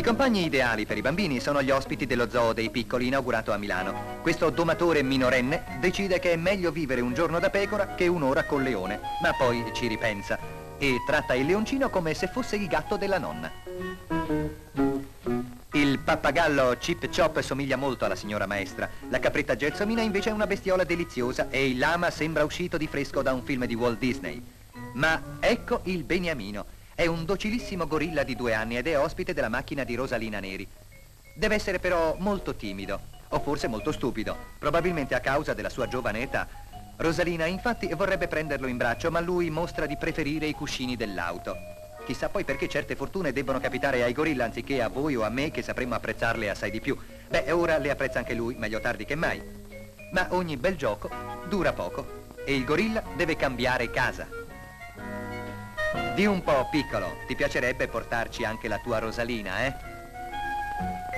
I compagni ideali per i bambini sono gli ospiti dello zoo dei piccoli inaugurato a Milano. Questo domatore minorenne decide che è meglio vivere un giorno da pecora che un'ora col leone, ma poi ci ripensa e tratta il leoncino come se fosse il gatto della nonna. Il pappagallo Chip Chop somiglia molto alla signora maestra, la capretta gelsomina invece è una bestiola deliziosa e il lama sembra uscito di fresco da un film di Walt Disney. Ma ecco il beniamino. È un docilissimo gorilla di 2 anni ed è ospite della macchina di Rosalina Neri. Deve essere però molto timido, o forse molto stupido, probabilmente a causa della sua giovane età. Rosalina infatti vorrebbe prenderlo in braccio, ma lui mostra di preferire i cuscini dell'auto. Chissà poi perché certe fortune debbono capitare ai gorilla anziché a voi o a me che sapremmo apprezzarle assai di più. Beh, ora le apprezza anche lui, meglio tardi che mai. Ma ogni bel gioco dura poco e il gorilla deve cambiare casa. Di un po', piccolo, ti piacerebbe portarci anche la tua Rosalina, eh?